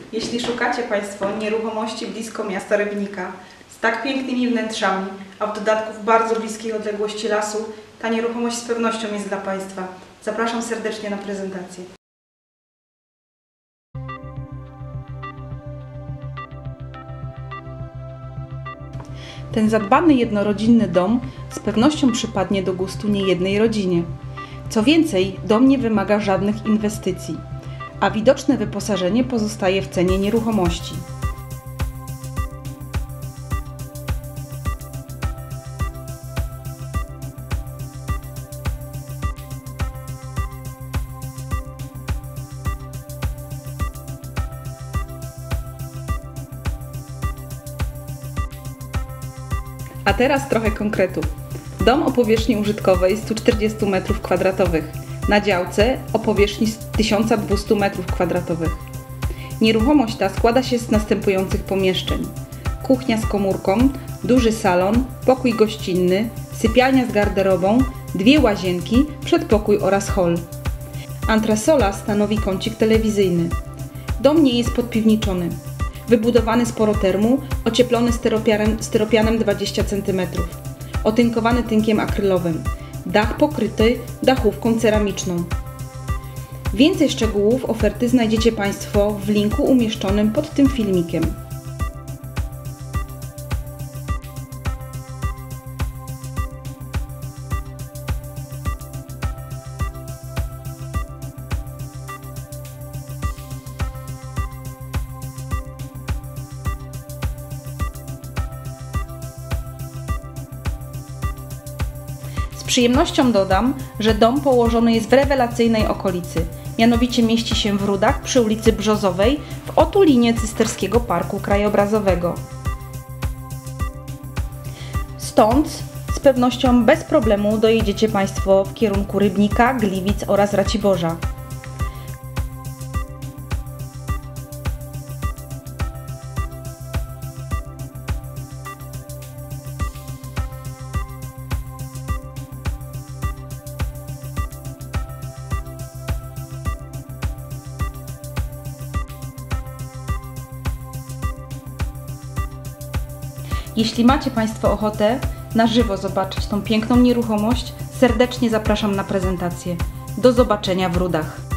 Jeśli szukacie Państwo nieruchomości blisko miasta Rybnika, z tak pięknymi wnętrzami, a w dodatku w bardzo bliskiej odległości lasu, ta nieruchomość z pewnością jest dla Państwa. Zapraszam serdecznie na prezentację. Ten zadbany jednorodzinny dom z pewnością przypadnie do gustu niejednej rodzinie. Co więcej, dom nie wymaga żadnych inwestycji, a widoczne wyposażenie pozostaje w cenie nieruchomości. A teraz trochę konkretów. Dom o powierzchni użytkowej 140 m2 na działce o powierzchni 1200 m2. Nieruchomość ta składa się z następujących pomieszczeń: kuchnia z komórką, duży salon, pokój gościnny, sypialnia z garderobą, 2 łazienki, przedpokój oraz hol. Antresola stanowi kącik telewizyjny. Dom nie jest podpiwniczony. Wybudowany z porotermu, ocieplony styropianem 20 cm. Otynkowany tynkiem akrylowym. Dach pokryty dachówką ceramiczną. Więcej szczegółów oferty znajdziecie Państwo w linku umieszczonym pod tym filmikiem. Z przyjemnością dodam, że dom położony jest w rewelacyjnej okolicy, mianowicie mieści się w Rudach przy ulicy Brzozowej w otulinie Cysterskiego Parku Krajobrazowego. Stąd z pewnością bez problemu dojedziecie Państwo w kierunku Rybnika, Gliwic oraz Raciborza. Jeśli macie Państwo ochotę na żywo zobaczyć tą piękną nieruchomość, serdecznie zapraszam na prezentację. Do zobaczenia w Rudach.